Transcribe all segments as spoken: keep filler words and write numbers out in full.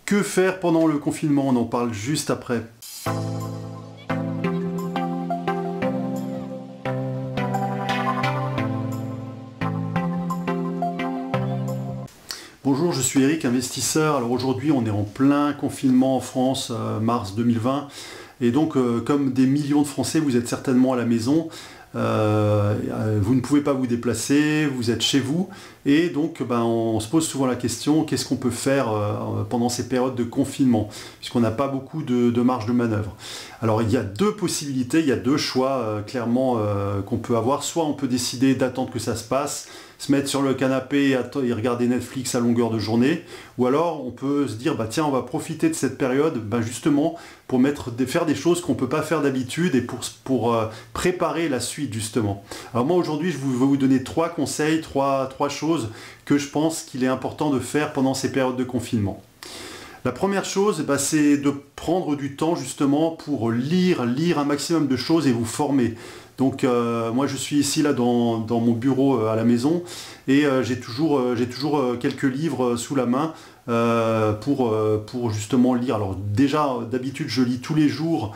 Que faire pendant le confinement? On en parle juste après. Bonjour, je suis Eric, investisseur. Alors aujourd'hui, on est en plein confinement en France, euh, mars deux mille vingt. Et donc, euh, comme des millions de Français, vous êtes certainement à la maison. Euh, vous ne pouvez pas vous déplacer, vous êtes chez vous. Et donc, ben, on se pose souvent la question, qu'est-ce qu'on peut faire euh, pendant ces périodes de confinement, puisqu'on n'a pas beaucoup de, de marge de manœuvre. Alors, il y a deux possibilités, il y a deux choix euh, clairement euh, qu'on peut avoir. Soit on peut décider d'attendre que ça se passe, se mettre sur le canapé et, et regarder Netflix à longueur de journée, ou alors on peut se dire bah tiens, on va profiter de cette période bah, justement pour mettre, faire des choses qu'on ne peut pas faire d'habitude et pour, pour euh, préparer la suite justement. Alors moi aujourd'hui je vous, vais vous donner trois conseils, trois, trois choses que je pense qu'il est important de faire pendant ces périodes de confinement. La première chose, bah, c'est de prendre du temps justement pour lire, lire un maximum de choses et vous former. Donc euh, moi je suis ici là dans, dans mon bureau euh, à la maison et euh, j'ai toujours, euh, j'ai toujours euh, quelques livres euh, sous la main euh, pour, euh, pour justement lire. Alors déjà d'habitude je lis tous les jours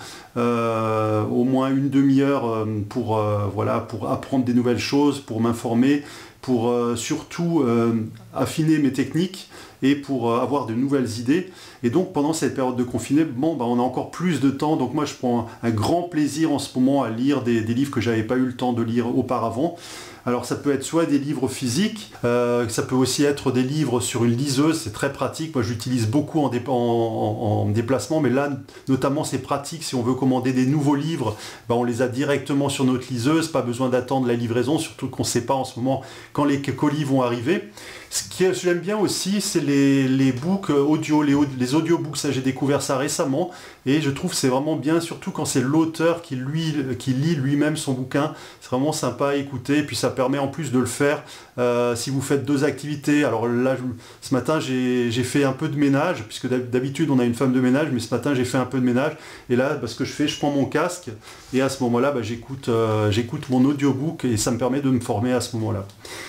euh, au moins une demi-heure euh, pour, euh, voilà, pour apprendre des nouvelles choses, pour m'informer, pour euh, surtout euh, affiner mes techniques et pour euh, avoir de nouvelles idées. Et donc pendant cette période de confinement, bon, bah, on a encore plus de temps. Donc moi je prends un, un grand plaisir en ce moment à lire des, des livres que j'avais pas eu le temps de lire auparavant. Alors ça peut être soit des livres physiques, euh, ça peut aussi être des livres sur une liseuse, c'est très pratique. Moi j'utilise beaucoup en, dé en, en, en déplacement, mais là notamment c'est pratique si on veut commander des nouveaux livres, bah, on les a directement sur notre liseuse, pas besoin d'attendre la livraison, surtout qu'on ne sait pas en ce moment quand les colis vont arriver. Ce que j'aime bien aussi, c'est les, les books audio, les, les audiobooks, ça j'ai découvert ça récemment, et je trouve que c'est vraiment bien, surtout quand c'est l'auteur qui, lui, qui lit lui-même son bouquin, c'est vraiment sympa à écouter, et puis ça permet en plus de le faire euh, si vous faites deux activités. Alors là, je, ce matin j'ai fait un peu de ménage, puisque d'habitude on a une femme de ménage, mais ce matin j'ai fait un peu de ménage, et là bah, ce que je fais, je prends mon casque, et à ce moment-là bah, j'écoute euh, j'écoute mon audiobook, et ça me permet de me former à ce moment-là.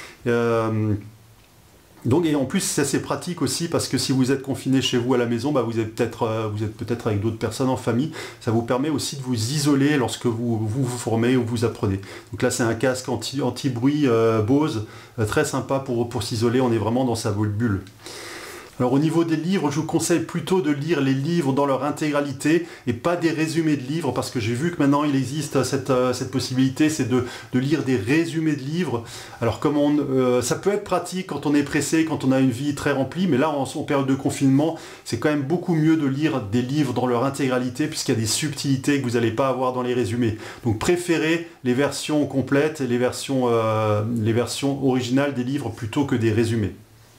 Euh, Donc, et en plus, c'est assez pratique aussi parce que si vous êtes confiné chez vous à la maison, bah, vous êtes peut-être euh, vous êtes peut-être avec d'autres personnes en famille. Ça vous permet aussi de vous isoler lorsque vous vous, vous formez ou vous apprenez. Donc là, c'est un casque anti, anti-bruit euh, Bose, euh, très sympa pour, pour s'isoler. On est vraiment dans sa bulle. Alors au niveau des livres, je vous conseille plutôt de lire les livres dans leur intégralité et pas des résumés de livres, parce que j'ai vu que maintenant il existe cette, euh, cette possibilité, c'est de, de lire des résumés de livres. Alors comme on, euh, ça peut être pratique quand on est pressé, quand on a une vie très remplie, mais là en, en période de confinement, c'est quand même beaucoup mieux de lire des livres dans leur intégralité, puisqu'il y a des subtilités que vous n'allez pas avoir dans les résumés. Donc préférez les versions complètes et les versions, euh, les versions originales des livres plutôt que des résumés.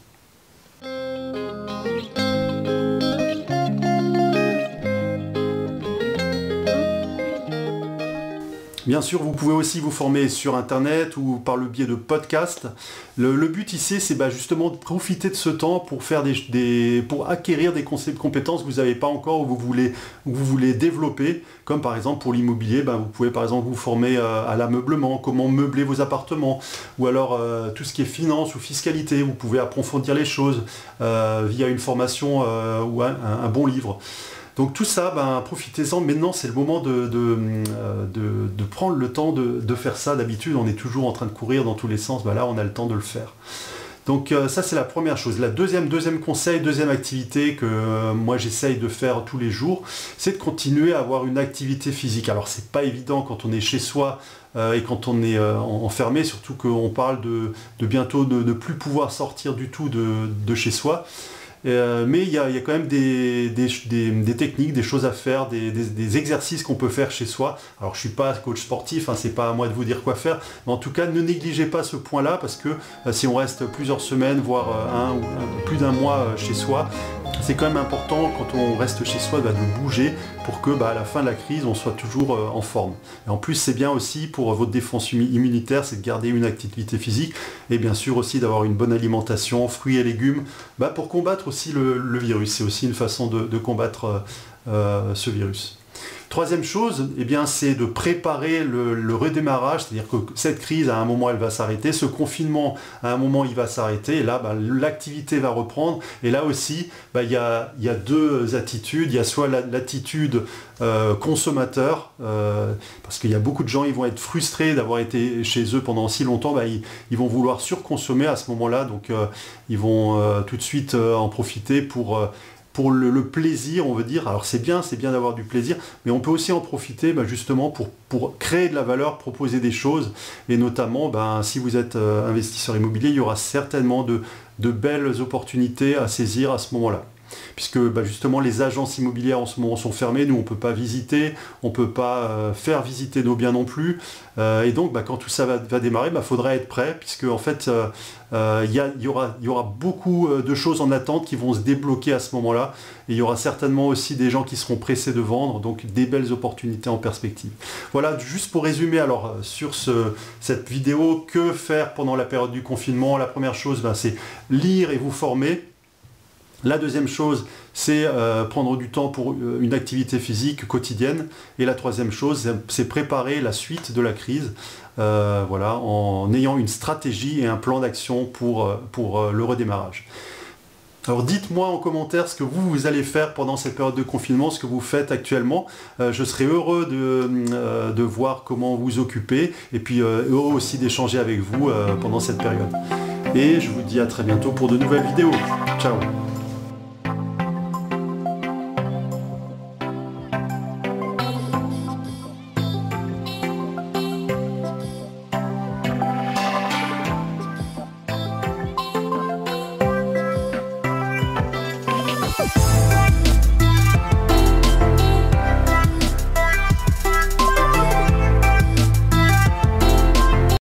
Bien sûr, vous pouvez aussi vous former sur Internet ou par le biais de podcasts. Le, le but ici, c'est bah justement de profiter de ce temps pour, faire des, des, pour acquérir des concepts, compétences que vous n'avez pas encore ou vous voulez, ou vous voulez développer. Comme par exemple pour l'immobilier, bah vous pouvez par exemple vous former euh, à l'ameublement, comment meubler vos appartements, ou alors euh, tout ce qui est finance ou fiscalité. Vous pouvez approfondir les choses euh, via une formation euh, ou un, un bon livre. Donc tout ça, ben, profitez-en. Maintenant, c'est le moment de, de, de, de prendre le temps de, de faire ça. D'habitude, on est toujours en train de courir dans tous les sens. Ben là, on a le temps de le faire. Donc euh, ça, c'est la première chose. La deuxième, deuxième conseil, deuxième activité que euh, moi, j'essaye de faire tous les jours, c'est de continuer à avoir une activité physique. Alors, c'est pas évident quand on est chez soi euh, et quand on est euh, enfermé, surtout qu'on parle de, de bientôt de ne plus pouvoir sortir du tout de, de chez soi. Euh, mais il y, y a quand même des, des, des, des techniques, des choses à faire, des, des, des exercices qu'on peut faire chez soi. Alors je ne suis pas coach sportif, hein, c'est pas à moi de vous dire quoi faire, mais en tout cas ne négligez pas ce point-là, parce que euh, si on reste plusieurs semaines, voire euh, un ou un, plus d'un mois euh, chez soi, c'est quand même important quand on reste chez soi bah, de bouger pour que bah, à la fin de la crise on soit toujours euh, en forme. Et en plus c'est bien aussi pour votre défense immunitaire, c'est de garder une activité physique et bien sûr aussi d'avoir une bonne alimentation, fruits et légumes, bah, pour combattre aussi le, le virus. C'est aussi une façon de, de combattre euh, ce virus. Troisième chose, eh bien, c'est de préparer le, le redémarrage, c'est-à-dire que cette crise, à un moment, elle va s'arrêter, ce confinement, à un moment, il va s'arrêter, et là, bah, l'activité va reprendre, et là aussi, bah, y a, y a deux attitudes, il y a soit l'attitude euh, consommateur, euh, parce qu'il y a beaucoup de gens, ils vont être frustrés d'avoir été chez eux pendant si longtemps, bah, ils, ils vont vouloir surconsommer à ce moment-là, donc euh, ils vont euh, tout de suite euh, en profiter pour... Euh, pour le, le plaisir, on veut dire. Alors c'est bien, c'est bien d'avoir du plaisir, mais on peut aussi en profiter bah, justement pour, pour créer de la valeur, proposer des choses, et notamment, bah, si vous êtes euh, investisseur immobilier, il y aura certainement de, de belles opportunités à saisir à ce moment-là. Puisque bah, justement les agences immobilières en ce moment sont fermées, nous on ne peut pas visiter, on ne peut pas euh, faire visiter nos biens non plus, euh, et donc bah, quand tout ça va, va démarrer, il bah, faudra être prêt, puisque en fait il euh, euh, y, y, aura, y aura beaucoup de choses en attente qui vont se débloquer à ce moment-là, et il y aura certainement aussi des gens qui seront pressés de vendre, donc des belles opportunités en perspective. Voilà, juste pour résumer alors sur ce, cette vidéo, que faire pendant la période du confinement? La première chose, bah, c'est lire et vous former. La deuxième chose, c'est euh, prendre du temps pour euh, une activité physique quotidienne. Et la troisième chose, c'est préparer la suite de la crise, euh, voilà, en ayant une stratégie et un plan d'action pour, euh, pour euh, le redémarrage. Alors dites-moi en commentaire ce que vous, vous allez faire pendant cette période de confinement, ce que vous faites actuellement. Euh, je serai heureux de, euh, de voir comment vous occupez, et puis euh, heureux aussi d'échanger avec vous euh, pendant cette période. Et je vous dis à très bientôt pour de nouvelles vidéos. Ciao!